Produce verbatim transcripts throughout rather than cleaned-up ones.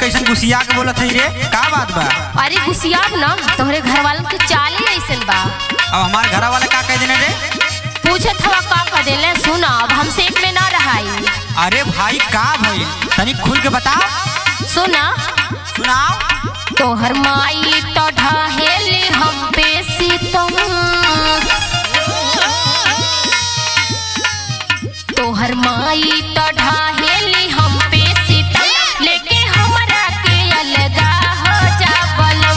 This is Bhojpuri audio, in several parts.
कैसन गुस्सिया के बोलत है रे? का बात बा? अरे गुस्सियाब ना, तोहरे घर वालन के चाल ही ऐसन बा। अब हमार घर वाला का कह देने रे? पूछत हवा का कह देले, सुना अब हमसे एक में ना रहाई। अरे भाई का भाई तनी खुल के बता। सुना सुनाओ। तोहर माई तो ढाहेली हम पे सीतम, तोहर माई तो ढाहेली हम पे सीतम, लेके हमरा के अलगा हो जा बलम।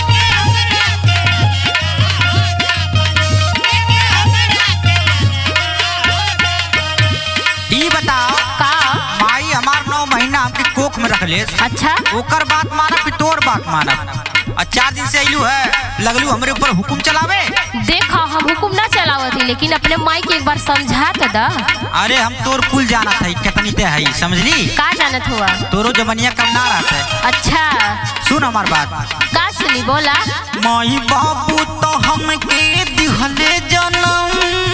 ई बताओ का माई हमार नौ महीना हमके कोख में रख ले। अच्छा ओकर बात मानब कि तोर बात मानब? और चार दिन से अइलू है, लगलू हमरे ऊपर हुकुम चलावे। देखा हम हुकुम ना चलावती, लेकिन अपने माई के एक बार समझा तो दा। अरे हम तोर कुल जाना था कितनी ते है, समझली? का जानत हुआ? तोरो जमनिया कम ना रहता है। अच्छा सुन हमार बात। का सुनी बोला। माई बाबू तो हमके दिहले जनम,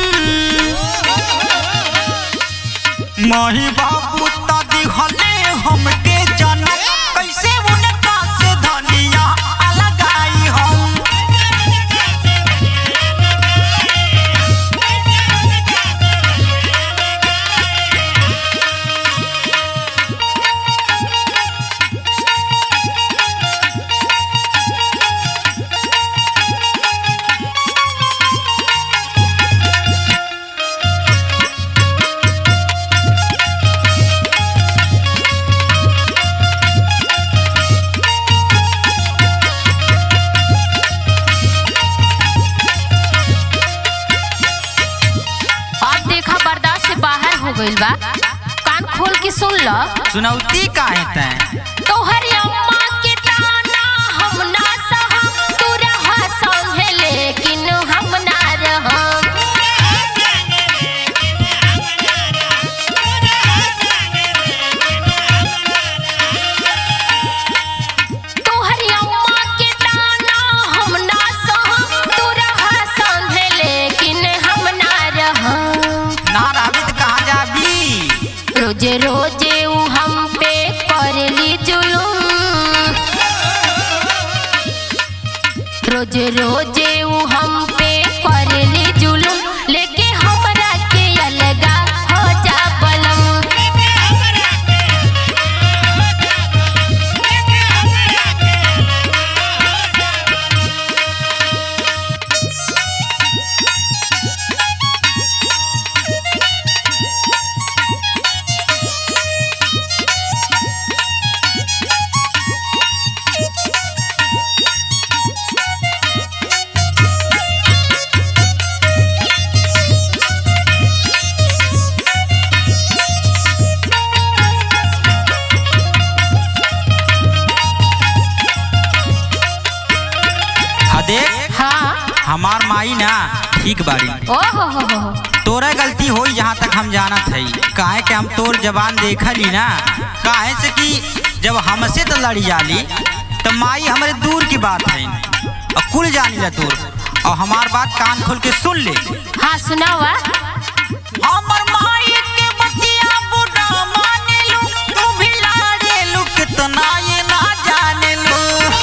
माही बाबू तो दिहले हमके जनम, कैसे उनका से धनिया अलगाई हम। गइल बा, कान खोल के सुन ल। सुनौती काहे तैं? तोहर अम्मा के ताना हम ना सहम, तू रहा संगे लेकिन हम ना रहम। तोहर अम्मा के ताना हम ना सहम, तू रहा संगे लेकिन हम ना रहम। ना रहबी त कहाँ जाबी? रोजे रोजे उ हम पे करली जुलुम, रोजे रोजे उ हम पे करली जुलुम, लेके हमरा के अलगा हो जा बलम। देख हाँ हमार माई ना ठीक बाड़ी। ओ हो हो हो तोरा गलती होई जहाँ तक हम जानत हई। काहे कि हम तोर जबान देखली ना, काहे से कि जब हमसे तो लड़ी जाली तो माई हमारे दूर की बात है और कुल जानी ला तोर। और हमार बात कान खोल के सुन ले। हाँ सुनावा। हमर माई के बतिया बुढ़ा माने लू, तू भी लाड़े लू कितना ये ना जाने लू।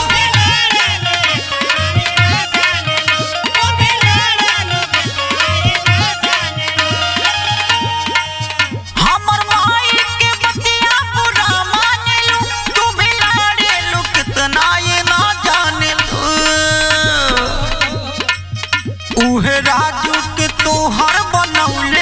हमर माई के बतिया बुढ़ा माने लू, तू भी लाड़े लू कितना ये ना जाने लू। उहे राजू के तोहर बनौले